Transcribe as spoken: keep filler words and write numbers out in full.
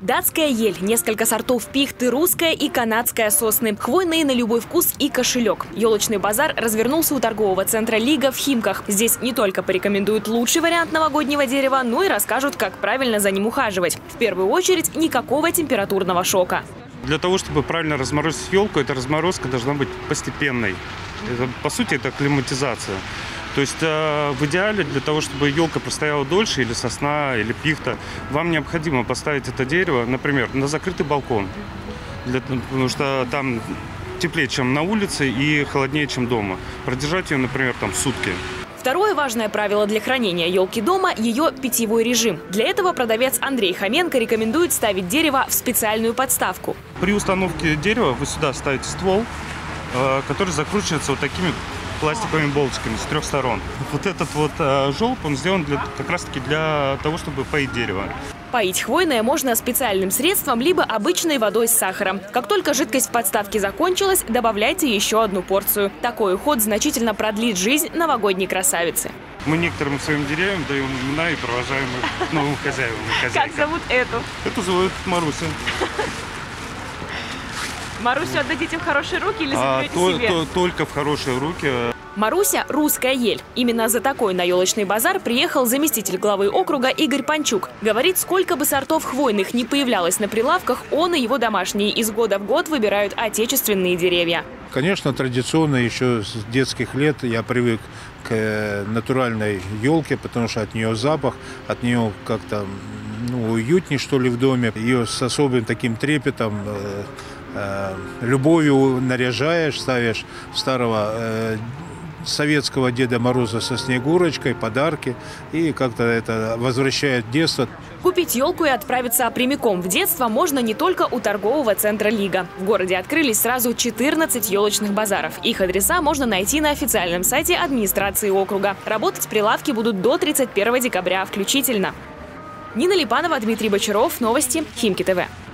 Датская ель, несколько сортов пихты, русская и канадская сосны, хвойные на любой вкус и кошелек. Елочный базар развернулся у торгового центра «Лига» в Химках. Здесь не только порекомендуют лучший вариант новогоднего дерева, но и расскажут, как правильно за ним ухаживать. В первую очередь, никакого температурного шока. Для того, чтобы правильно разморозить елку, эта разморозка должна быть постепенной. Это, по сути, это акклиматизация. То есть э, в идеале для того, чтобы елка простояла дольше, или сосна, или пихта, вам необходимо поставить это дерево, например, на закрытый балкон. Для, потому что там теплее, чем на улице, и холоднее, чем дома. Продержать ее, например, там сутки. Второе важное правило для хранения елки дома – ее питьевой режим. Для этого продавец Андрей Хоменко рекомендует ставить дерево в специальную подставку. При установке дерева вы сюда ставите ствол, э, который закручивается вот такими пластиковыми болтиками с трех сторон. Вот этот вот э, желоб, он сделан для, как раз таки для того, чтобы поить дерево. Поить хвойное можно специальным средством, либо обычной водой с сахаром. Как только жидкость в подставке закончилась, добавляйте еще одну порцию. Такой уход значительно продлит жизнь новогодней красавицы. Мы некоторым своим деревьям даем имена и провожаем их к новым хозяевам. Как зовут эту? Эту зовут Маруся. Марусю отдадите в хорошие руки или заберете а, то, себе? То, только в хорошие руки. Маруся – русская ель. Именно за такой на елочный базар приехал заместитель главы округа Игорь Панчук. Говорит, сколько бы сортов хвойных не появлялось на прилавках, он и его домашние из года в год выбирают отечественные деревья. Конечно, традиционно еще с детских лет я привык к натуральной елке, потому что от нее запах, от нее как-то ну, уютнее, что ли, в доме. Ее с особым таким трепетом, э, э, любовью наряжаешь, ставишь старого э, советского Деда Мороза со Снегурочкой, подарки, и как-то это возвращает детство. Купить елку и отправиться прямиком в детство можно не только у торгового центра «Лига». В городе открылись сразу четырнадцать елочных базаров. Их адреса можно найти на официальном сайте администрации округа. Работать прилавки будут до тридцать первого декабря включительно. Нина Липанова, Дмитрий Бочаров. Новости Химки ТВ.